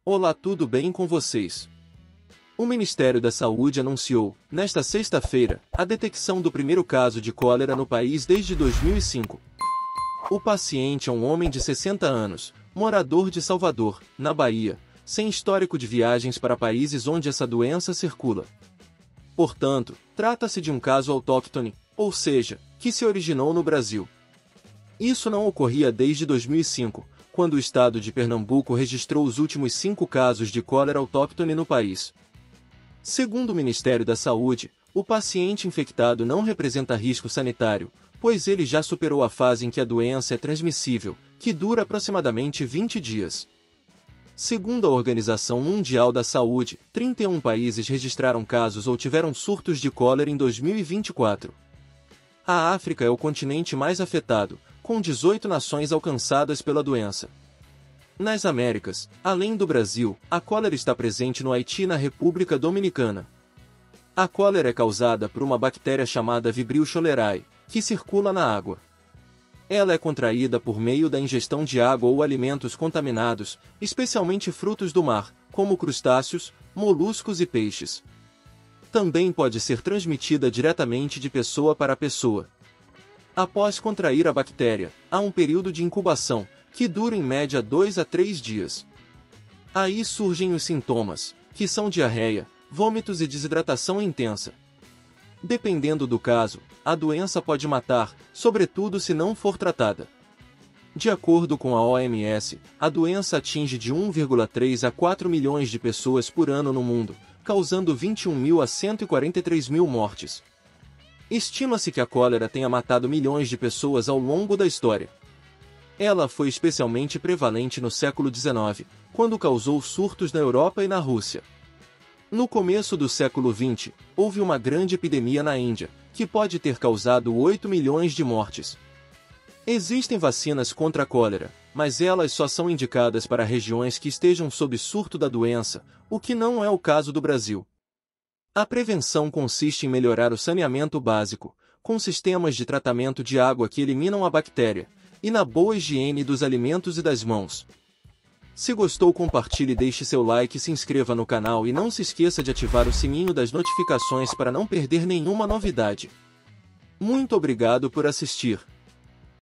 Olá, tudo bem com vocês? O Ministério da Saúde anunciou, nesta sexta-feira, a detecção do primeiro caso de cólera no país desde 2005. O paciente é um homem de 60 anos, morador de Salvador, na Bahia, sem histórico de viagens para países onde essa doença circula. Portanto, trata-se de um caso autóctone, ou seja, que se originou no Brasil. Isso não ocorria desde 2005, quando o estado de Pernambuco registrou os últimos 5 casos de cólera autóctone no país. Segundo o Ministério da Saúde, o paciente infectado não representa risco sanitário, pois ele já superou a fase em que a doença é transmissível, que dura aproximadamente 20 dias. Segundo a Organização Mundial da Saúde, 31 países registraram casos ou tiveram surtos de cólera em 2024. A África é o continente mais afetado, com 18 nações alcançadas pela doença. Nas Américas, além do Brasil, a cólera está presente no Haiti e na República Dominicana. A cólera é causada por uma bactéria chamada Vibrio cholerae, que circula na água. Ela é contraída por meio da ingestão de água ou alimentos contaminados, especialmente frutos do mar, como crustáceos, moluscos e peixes. Também pode ser transmitida diretamente de pessoa para pessoa. Após contrair a bactéria, há um período de incubação, que dura em média 2 a 3 dias. Aí surgem os sintomas, que são diarreia, vômitos e desidratação intensa. Dependendo do caso, a doença pode matar, sobretudo se não for tratada. De acordo com a OMS, a doença atinge de 1,3 a 4 milhões de pessoas por ano no mundo, causando 21.000 a 143.000 mortes. Estima-se que a cólera tenha matado milhões de pessoas ao longo da história. Ela foi especialmente prevalente no século XIX, quando causou surtos na Europa e na Rússia. No começo do século XX, houve uma grande epidemia na Índia, que pode ter causado 8 milhões de mortes. Existem vacinas contra a cólera, mas elas só são indicadas para regiões que estejam sob surto da doença, o que não é o caso do Brasil. A prevenção consiste em melhorar o saneamento básico, com sistemas de tratamento de água que eliminam a bactéria, e na boa higiene dos alimentos e das mãos. Se gostou, compartilhe e deixe seu like e se inscreva no canal e não se esqueça de ativar o sininho das notificações para não perder nenhuma novidade. Muito obrigado por assistir.